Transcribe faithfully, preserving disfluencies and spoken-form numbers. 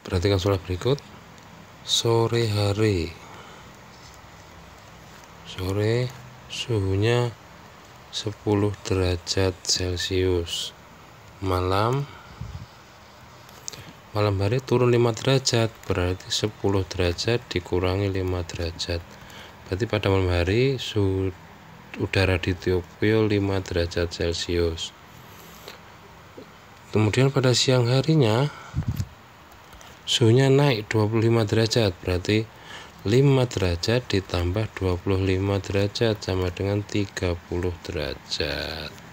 Perhatikan soal berikut. Sore hari, sore suhunya sepuluh derajat Celcius. Malam, malam hari turun lima derajat, berarti sepuluh derajat dikurangi lima derajat. Berarti pada malam hari suhu udara di Tokyo lima derajat Celcius. Kemudian pada siang harinya suhunya naik dua puluh lima derajat, berarti lima derajat ditambah dua puluh lima derajat sama dengan tiga puluh derajat.